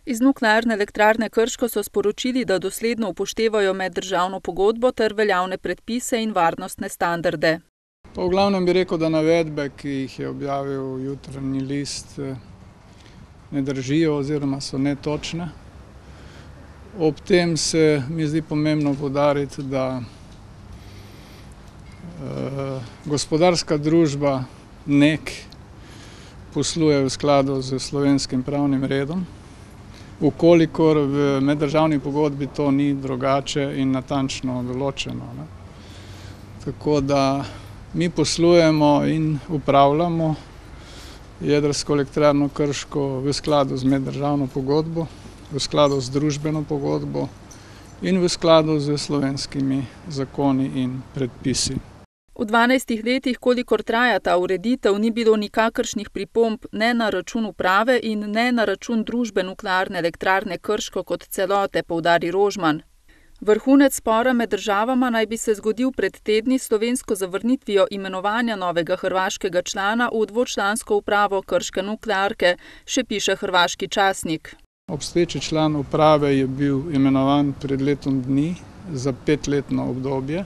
Iz Nuklearne elektrarne Krško so sporočili, da dosledno upoštevajo meddržavno pogodbo ter veljavne predpise in varnostne standarde. Pa v glavnem bi rekel, da navedbe, ki jih je objavil Jutarnji list, ne držijo oziroma so netočne. Ob tem se mi zdi pomembno poudariti, da gospodarska družba NEK posluje v skladu z slovenskim pravnim redom, ukolikor v meddržavni pogodbi to ni drugače in natančno določeno. Tako da mi poslujemo in upravljamo jedrsko elektrarno Krško v skladu z meddržavno pogodbo, v skladu z družbeno pogodbo in v skladu z slovenskimi zakoni in predpisi. V 12 letih, kolikor traja ta ureditev, ni bilo nikakršnih pripomb ne na račun uprave in ne na račun družbe Nuklearne elektrarne Krško kot celote, poudari Rožman. Vrhunec spora med državama naj bi se zgodil pred tedni s slovensko zavrnitvijo imenovanja novega hrvaškega člana v dvočlansko upravo krške nuklearke, še piše hrvaški časnik. Obstoječi član uprave je bil imenovan pred letom dni za 5-letno obdobje.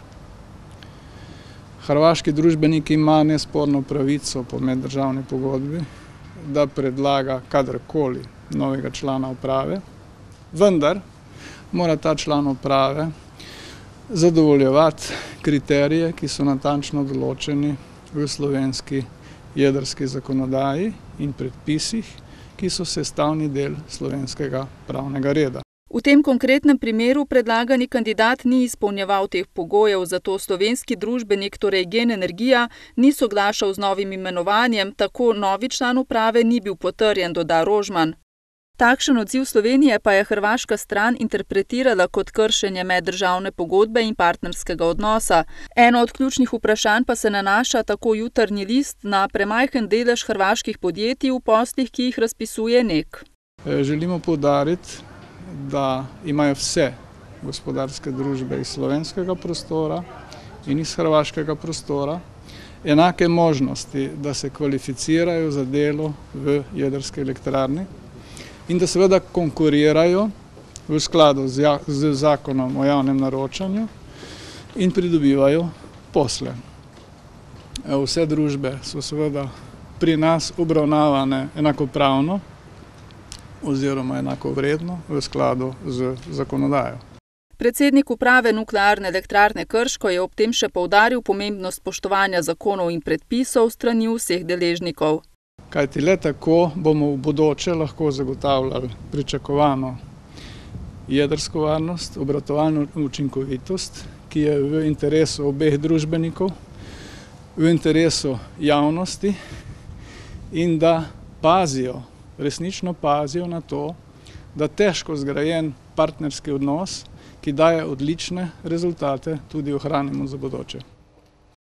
Hrvaški družbenik ima nesporno pravico po meddržavni pogodbi, da predlaga kadarkoli novega člana uprave, vendar mora ta član uprave zadovoljevati kriterije, ki so natančno določeni v slovenski jedrski zakonodaji in predpisih, ki so sestavni del slovenskega pravnega reda. V tem konkretnem primeru predlagani kandidat ni izpolnjeval teh pogojev, zato slovenski družbenik, torej Gen Energija, ni soglašal z novim imenovanjem, tako novi član uprave ni bil potrjen, doda Rožman. Takšen odziv Slovenije pa je hrvaška stran interpretirala kot kršenje meddržavne pogodbe in partnerskega odnosa. Eno od ključnih vprašanj pa se nanaša, tako Jutarnji list, na premajhen delež hrvaških podjetij v poslih, ki jih razpisuje NEK. Želimo poudariti, da imajo vse gospodarske družbe iz slovenskega prostora in iz hrvaškega prostora enake možnosti, da se kvalificirajo za delo v jedrski elektrarni in da seveda konkurirajo v skladu z zakonom o javnem naročanju in pridobivajo posle. Vse družbe so seveda pri nas obravnavane enakopravno oziroma enakovredno v skladu z zakonodajo. Predsednik uprave Nuklearne elektrarne Krško je ob tem še poudaril pomembnost spoštovanja zakonov in predpisov strani vseh deležnikov. Kajti le tako bomo v bodoče lahko zagotavljali pričakovano jedrsko varnost, obratovalno učinkovitost, ki je v interesu obeh družbenikov, v interesu javnosti in da pazijo, resnično pazijo na to, da težko zgrajen partnerski odnos, ki daje odlične rezultate, tudi ohranimo za bodoče.